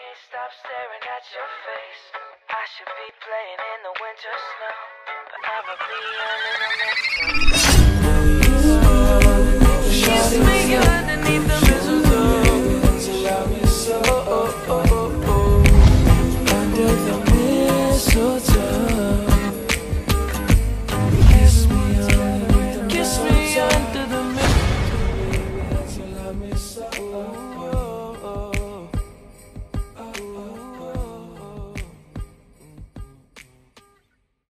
can't stop staring at your face. I should be playing in the winter snow, but I'ma be earning a